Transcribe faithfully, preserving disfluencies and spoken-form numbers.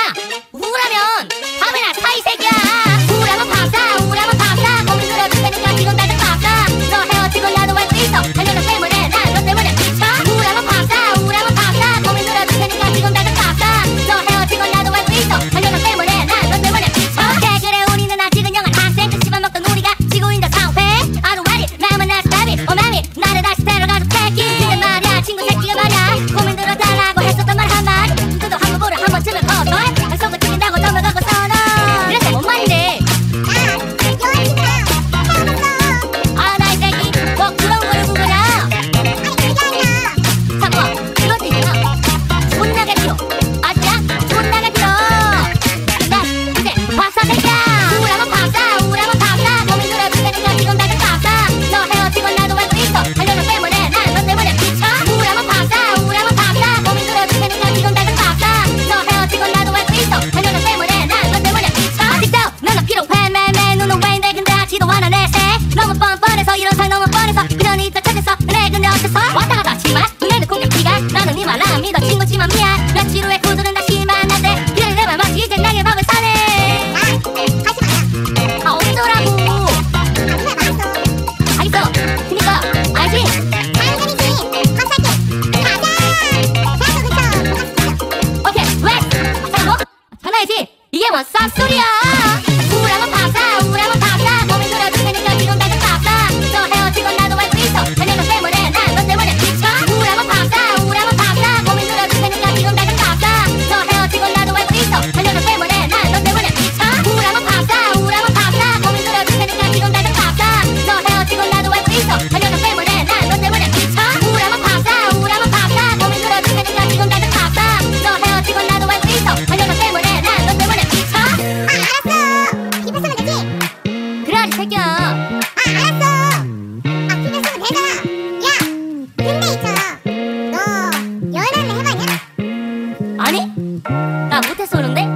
야! 우울하면 밥이나 사, 이 새끼야! 우울하면 밥 사, 우울하면 밥 사. 고민 들어줄 테니까 지금 당장 밥 사. 너 헤어지고 나도 알 수 있어. 달려너 때문에 난 너 때문에 미쳐. 우울하면 밥 사, 우울하면 밥 사. 고민 들어줄 테니까 지금 당장 밥 사. 너 헤어지고 나도 알 수 있어. 달려너 때문에 난 너 때문에 미쳐. 그래 그래 우리는 아직은 영한 학생. 그 씹어먹던 우리가 지고 있는 상회. 아루아리 나만 나 스타비 오마미 나를 다시 데려가줘 택기. 근데 말야 친구 새끼가 말야 고민 들어달라고 했었던 말 한마디. 그도 한 번보를 한 번쯤은 거절. 약속을 지킨다고 넘어가고 서너. 그래서 뭔 말인데? 아 나이 새끼 뭐 그런 거를 구분하. 잠깐만 이것도 있구나. 존나게 길어. 아주야 존나게 길어. 나 이제 박사 새끼야. 우울하면 박사 우울하면 박사. 고민 들어줄 테니까 지금 당장 박사. 너 헤어지고 나도 알고 있어. 달려너 때문에 난 너 때문에 미쳐. 우울하면 박사 우울하면 박사. 고민 들어줄 테니까 지금 당장 박사. 너 헤어지고 나도 알고 있어. 달려너 때문에 난 너 때문에 미쳐. 아직도 너는 필요해 매매 눈은 왜인데 근데 하지도 않아 내세. 너무 뻔뻔해서 이런 상 너무 뻔해서 그냥 이따 찾았어. 내 근데 어째서 왔다 갔다 하지마. 눈에는 공격기가 나는 네 말 안 믿어 친구지만 미안. 나 지루해 구두는 다시 만났대. 그래 내 말 맞지 이제 나의 밥을 사네. 아 어쩌라고. 알겠어. 그니까 알지? 오케이 렛츠. 자고 전화해지. 이게 뭔 쌉소리야. 우울하면 밥사 우울하면 밥사. 고민 들어줄 테니까 지금 당장 밥사. 너 헤어지고 나도 알고 있어. 달려 너 때문에 난 너 때문에 미쳐. 우울하면 밥사 우울하면 밥사. 고민 들어줄 테니까 지금 당장 밥사. 너 헤어지고 나도 알고 있어. 달려 너 때문에 난 너 때문에 미쳐. 우울하면 밥사 우울하면 밥사. 고민 들어줄 테니까 지금 당장 밥사. 너 헤어지고 나도 알고 있어. 달려 너 때문에 난 너 때문에 미쳐. 우울하면 밥사 우울하면 밥사. 고민 들어줄 테니까 지금 당장 밥사. 너 헤어지고 나도 알고 있어. 달려 너 때문에 난 너 때문에 미쳐. 그래 아리 새끼야. 아니 나 못했어 그런데?